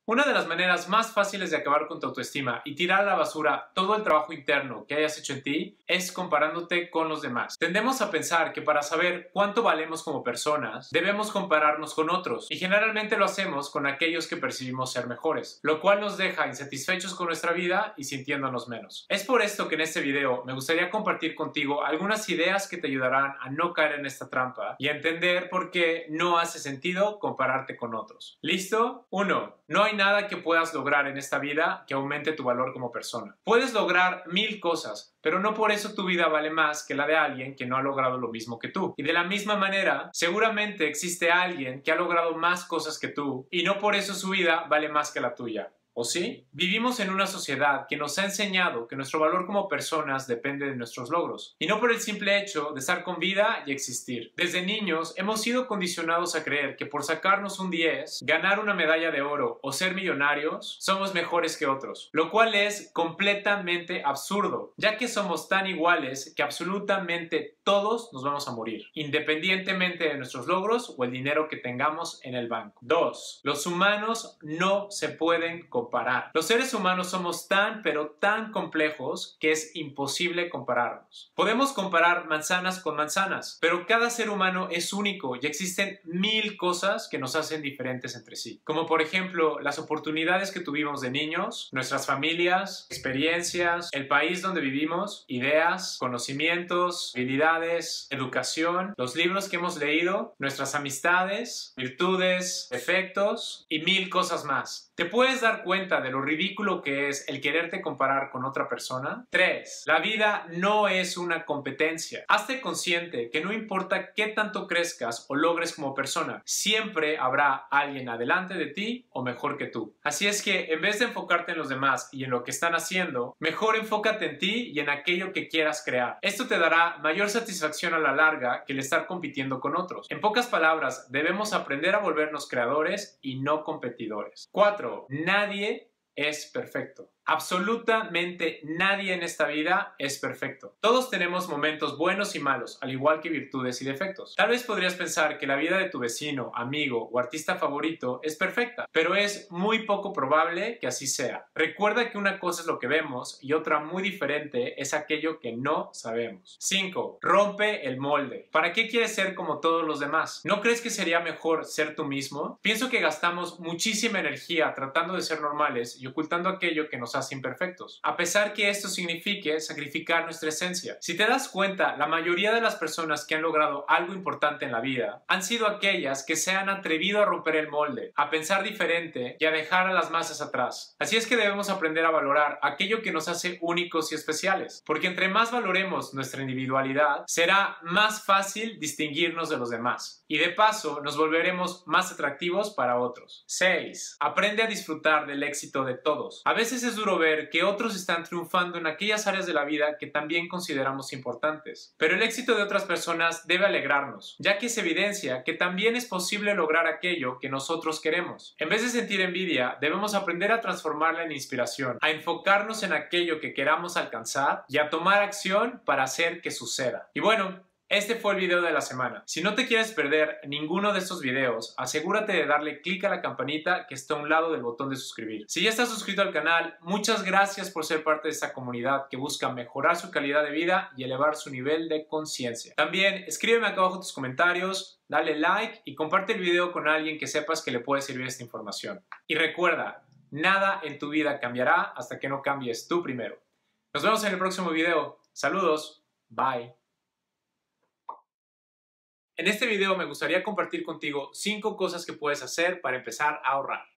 Una de las maneras más fáciles de acabar con tu autoestima y tirar a la basura todo el trabajo interno que hayas hecho en ti es comparándote con los demás. Tendemos a pensar que para saber cuánto valemos como personas, debemos compararnos con otros y generalmente lo hacemos con aquellos que percibimos ser mejores, lo cual nos deja insatisfechos con nuestra vida y sintiéndonos menos. Es por esto que en este video me gustaría compartir contigo algunas ideas que te ayudarán a no caer en esta trampa y a entender por qué no hace sentido compararte con otros. ¿Listo? 1. No hay nada que puedas lograr en esta vida que aumente tu valor como persona. Puedes lograr 1000 cosas, pero no por eso tu vida vale más que la de alguien que no ha logrado lo mismo que tú. Y de la misma manera, seguramente existe alguien que ha logrado más cosas que tú y no por eso su vida vale más que la tuya. ¿O sí? Vivimos en una sociedad que nos ha enseñado que nuestro valor como personas depende de nuestros logros, y no por el simple hecho de estar con vida y existir. Desde niños hemos sido condicionados a creer que por sacarnos un 10, ganar una medalla de oro o ser millonarios, somos mejores que otros, lo cual es completamente absurdo, ya que somos tan iguales que absolutamente todos nos vamos a morir, independientemente de nuestros logros o el dinero que tengamos en el banco. 2. Los humanos no se pueden comparar. Los seres humanos somos tan pero tan complejos que es imposible compararnos. Podemos comparar manzanas con manzanas, pero cada ser humano es único y existen 1000 cosas que nos hacen diferentes entre sí. Como por ejemplo, las oportunidades que tuvimos de niños, nuestras familias, experiencias, el país donde vivimos, ideas, conocimientos, habilidades, educación, los libros que hemos leído, nuestras amistades, virtudes, defectos y 1000 cosas más. ¿Te puedes dar cuenta de lo ridículo que es el quererte comparar con otra persona? 3. La vida no es una competencia. Hazte consciente que no importa qué tanto crezcas o logres como persona, siempre habrá alguien adelante de ti o mejor que tú. Así es que en vez de enfocarte en los demás y en lo que están haciendo, mejor enfócate en ti y en aquello que quieras crear. Esto te dará mayor satisfacción a la larga que el estar compitiendo con otros. En pocas palabras, debemos aprender a volvernos creadores y no competidores. 4. Nadie es perfecto. Absolutamente nadie en esta vida es perfecto. Todos tenemos momentos buenos y malos, al igual que virtudes y defectos. Tal vez podrías pensar que la vida de tu vecino, amigo o artista favorito es perfecta, pero es muy poco probable que así sea. Recuerda que una cosa es lo que vemos y otra muy diferente es aquello que no sabemos. 5. Rompe el molde. ¿Para qué quieres ser como todos los demás? ¿No crees que sería mejor ser tú mismo? Pienso que gastamos muchísima energía tratando de ser normales y ocultando aquello que nos hace imperfectos, a pesar que esto signifique sacrificar nuestra esencia. Si te das cuenta, la mayoría de las personas que han logrado algo importante en la vida han sido aquellas que se han atrevido a romper el molde, a pensar diferente y a dejar a las masas atrás. Así es que debemos aprender a valorar aquello que nos hace únicos y especiales, porque entre más valoremos nuestra individualidad, será más fácil distinguirnos de los demás. Y de paso, nos volveremos más atractivos para otros. 6. Aprende a disfrutar del éxito de todos. A veces es duro ver que otros están triunfando en aquellas áreas de la vida que también consideramos importantes. Pero el éxito de otras personas debe alegrarnos, ya que es evidencia que también es posible lograr aquello que nosotros queremos. En vez de sentir envidia, debemos aprender a transformarla en inspiración, a enfocarnos en aquello que queramos alcanzar y a tomar acción para hacer que suceda. Y bueno, este fue el video de la semana. Si no te quieres perder ninguno de estos videos, asegúrate de darle clic a la campanita que está a un lado del botón de suscribir. Si ya estás suscrito al canal, muchas gracias por ser parte de esta comunidad que busca mejorar su calidad de vida y elevar su nivel de conciencia. También escríbeme acá abajo tus comentarios, dale like y comparte el video con alguien que sepas que le puede servir esta información. Y recuerda, nada en tu vida cambiará hasta que no cambies tú primero. Nos vemos en el próximo video. Saludos. Bye. En este video me gustaría compartir contigo 5 cosas que puedes hacer para empezar a ahorrar.